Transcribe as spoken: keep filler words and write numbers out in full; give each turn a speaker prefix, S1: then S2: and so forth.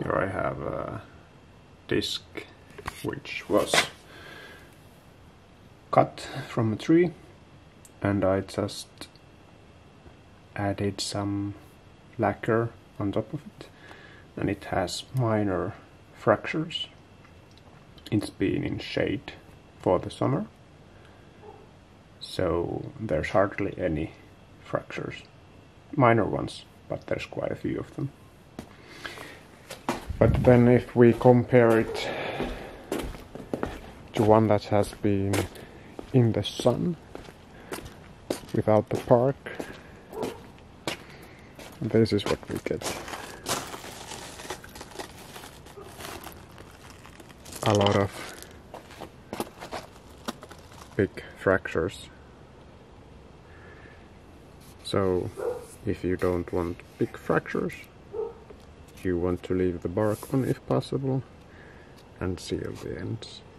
S1: Here I have a disc which was cut from a tree, and I just added some lacquer on top of it, and it has minor fractures. It's been in shade for the summer, so there's hardly any fractures. Minor ones, but there's quite a few of them. But then if we compare it to one that has been in the sun without the park, this is what we get. A lot of big fractures. So if you don't want big fractures, you want to leave the bark on if possible and seal the ends.